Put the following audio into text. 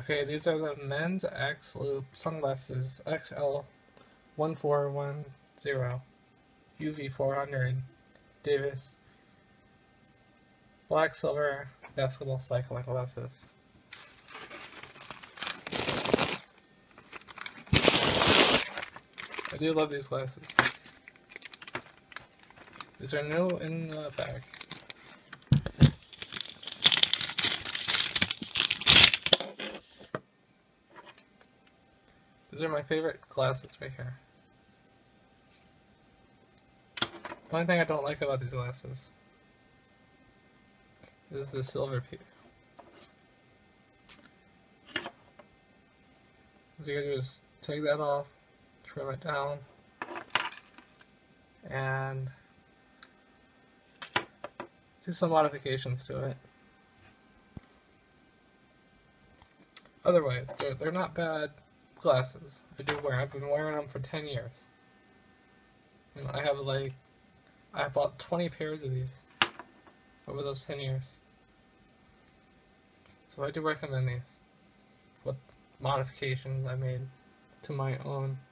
Okay, these are the men's X Loop sunglasses XL1410 UV400 Davis black silver basketball cycling glasses. I do love these glasses. These are new in the bag. These are my favorite glasses right here. The only thing I don't like about these glasses is the silver piece. What you gotta do is take that off, trim it down, and do some modifications to it. Otherwise, they're not bad glasses. I've been wearing them for 10 years. And I bought 20 pairs of these over those 10 years. So I do recommend these with modifications I made to my own